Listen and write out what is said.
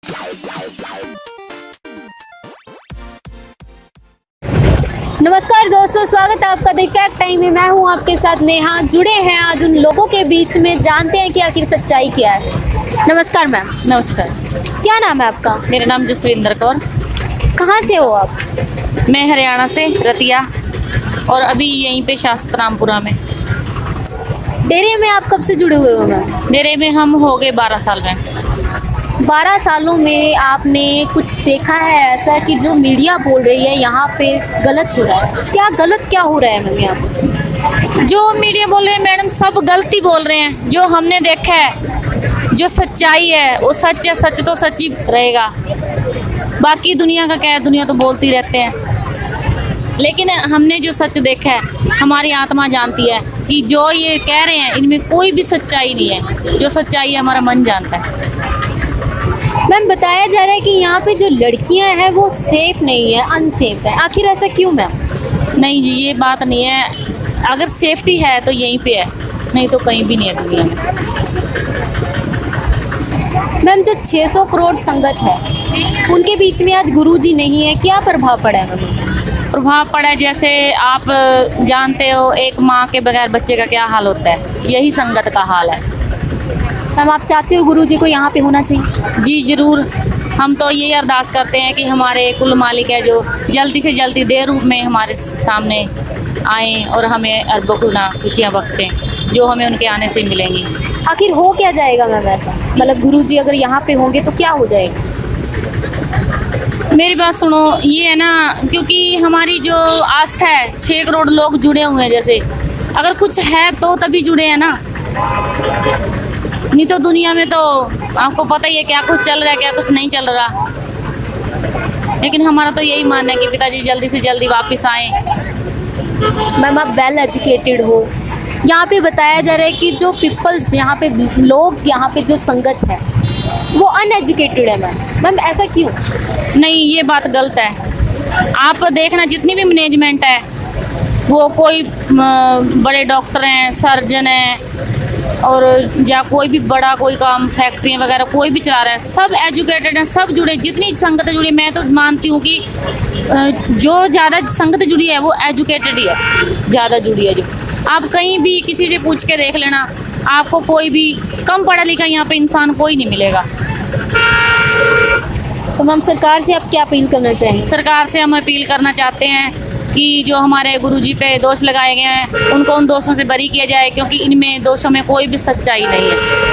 नमस्कार दोस्तों, स्वागत है आपका द फैक्ट टाइम में। मैं हूं आपके साथ नेहा। जुड़े हैं आज उन लोगों के बीच में, जानते हैं कि आखिर सच्चाई क्या है। नमस्कार मैम। नमस्कार। क्या नाम है आपका? मेरा नाम जसविंदर कौर। कहाँ से हो आप? मैं हरियाणा से, रतिया, और अभी यहीं पे शास्त्रामपुरा में। डेरे में आप कब से जुड़े हुए हो मैम? डेरे में हम हो गए 12 साल में। 12 सालों में आपने कुछ देखा है ऐसा कि जो मीडिया बोल रही है यहाँ पे गलत हो रहा है? क्या हो रहा है मैम यहाँ पे? जो मीडिया बोल रहे हैं मैडम, सब गलती बोल रहे हैं। जो हमने देखा है, जो सच्चाई है वो सच है। सच तो सच ही रहेगा। बाकी दुनिया का क्या है, दुनिया तो बोलती रहते हैं। लेकिन हमने जो सच देखा है, हमारी आत्मा जानती है कि जो ये कह रहे हैं इनमें कोई भी सच्चाई नहीं है। जो सच्चाई है हमारा मन जानता है। मैम, बताया जा रहा है कि यहाँ पे जो लड़कियाँ हैं वो सेफ नहीं है, अनसेफ है। आखिर ऐसा क्यों मैम? नहीं जी, ये बात नहीं है। अगर सेफ्टी है तो यहीं पे है, नहीं तो कहीं भी नहीं है दुनिया में। मैम, जो 600 करोड़ संगत है उनके बीच में आज गुरुजी नहीं है, क्या प्रभाव पड़ा है मैम? प्रभाव पड़ा है, जैसे आप जानते हो एक माँ के बगैर बच्चे का क्या हाल होता है, यही संगत का हाल है। मैम, आप चाहते हो गुरुजी को यहाँ पे होना चाहिए? जी ज़रूर। हम तो ये अरदास करते हैं कि हमारे कुल मालिक है जो जल्दी से जल्दी देर रूप में हमारे सामने आएँ और हमें अरबों गुना खुशियाँ बख्शें जो हमें उनके आने से मिलेंगी। आखिर हो क्या जाएगा मैम ऐसा? मतलब गुरुजी अगर यहाँ पे होंगे तो क्या हो जाएगा? मेरी बात सुनो, ये है ना, क्योंकि हमारी जो आस्था है, 6 करोड़ लोग जुड़े हुए हैं। जैसे अगर कुछ है तो तभी जुड़े हैं ना, नहीं तो दुनिया में तो आपको पता ही है क्या कुछ चल रहा है, क्या कुछ नहीं चल रहा। लेकिन हमारा तो यही मानना है कि पिताजी जल्दी से जल्दी वापस आएँ। मैम, आप वेल एजुकेटेड हो। यहाँ पे बताया जा रहा है कि जो पीपल्स यहाँ पे लोग, यहाँ पे जो संगत है वो अनएजुकेटेड है मैम। ऐसा क्यों? नहीं, ये बात गलत है। आप देखना, जितनी भी मैनेजमेंट है वो कोई बड़े डॉक्टर हैं, सर्जन हैं, और या कोई भी बड़ा कोई काम, फैक्ट्री वगैरह कोई भी चला रहा है, सब एजुकेटेड हैं, सब जुड़े। जितनी संगत जुड़ी, मैं तो मानती हूँ कि जो ज़्यादा संगत जुड़ी है वो एजुकेटेड ही है, ज़्यादा जुड़ी है। जो आप कहीं भी किसी से पूछ के देख लेना, आपको कोई भी कम पढ़ा लिखा यहाँ पे इंसान कोई नहीं मिलेगा। तो मैम, सरकार से आप क्या अपील करना चाहेंगे? सरकार से हम अपील करना चाहते हैं कि जो हमारे गुरुजी पे दोष लगाए गए हैं उनको उन दोषों से बरी किया जाए, क्योंकि इनमें दोषों में कोई भी सच्चाई नहीं है।